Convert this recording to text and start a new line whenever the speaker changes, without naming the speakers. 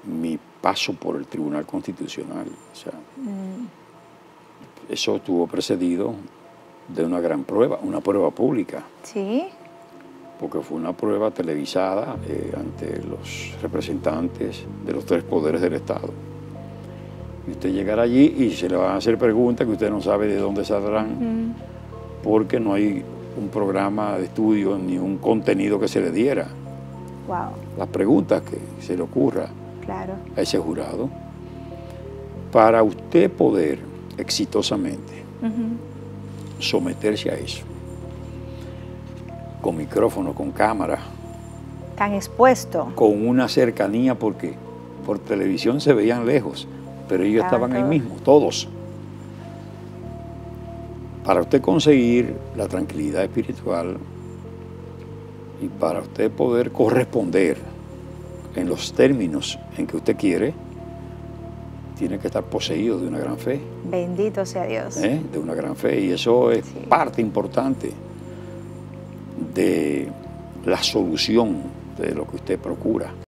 mi paso por el Tribunal Constitucional. O sea, eso estuvo precedido de una gran prueba, una prueba pública.
Sí.
Porque fue una prueba televisada ante los representantes de los tres poderes del Estado. Y usted llegará allí y se le van a hacer preguntas que usted no sabe de dónde saldrán, porque no hay un programa de estudio ni un contenido que se le diera.
Wow.
Las preguntas que se le ocurra a ese jurado, para usted poder exitosamente someterse a eso, con micrófono, con cámara.
Tan expuesto.
Con una cercanía, porque por televisión se veían lejos, pero ellos estaban ahí mismo, todos. Para usted conseguir la tranquilidad espiritual y para usted poder corresponder en los términos en que usted quiere, tiene que estar poseído de una gran fe.
Bendito sea Dios.
De una gran fe, y eso es parte importante de la solución de lo que usted procura.